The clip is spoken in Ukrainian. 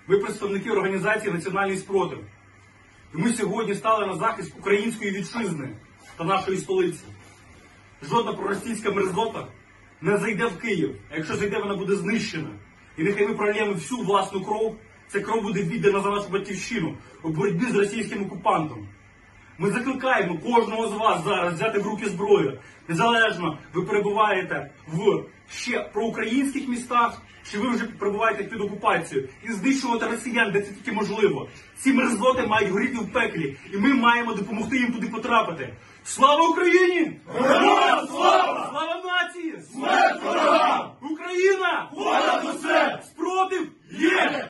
Ми представники організації «Національний спротив». І ми сьогодні стали на захист української вітчизни та нашої столиці. Жодна проросійська мерзота не зайде в Київ, а якщо зайде, вона буде знищена. І нехай ми прольємо всю власну кров, ця кров буде віддана за нашу батьківщину у боротьбі з російським окупантом. Ми закликаємо кожного з вас зараз взяти в руки зброю. Незалежно, ви перебуваєте в ще проукраїнських містах, чи ви вже перебуваєте під окупацією, і знищувати росіян, де це тільки можливо. Ці мерзоти мають горіти в пеклі, і ми маємо допомогти їм туди потрапити. Слава Україні! Героям слава! Слава нації! Смерть ворогам! Україна! Понад усе! Спротив Є!